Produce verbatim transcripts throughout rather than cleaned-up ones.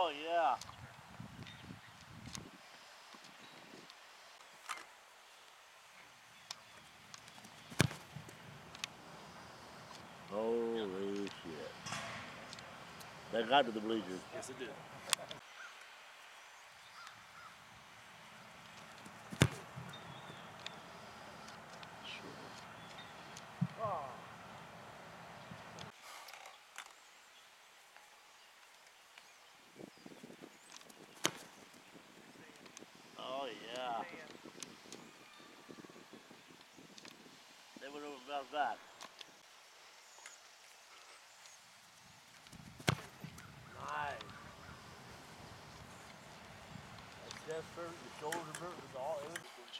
Oh, yeah. Holy shit. They got to the bleachers. Yes, it did. Oh. Oh, yeah. They went over and bounced back. Nice. That chest hurt, the shoulders hurt, it's all in.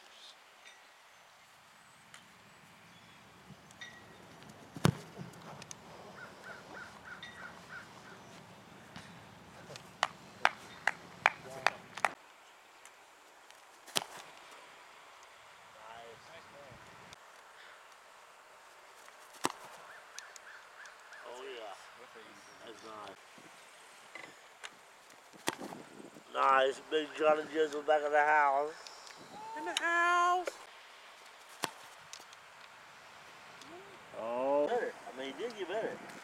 Oh yeah, that's nice. Nice, big John and Jizzle back in the house. In the house. Oh, better. I mean, he did get better.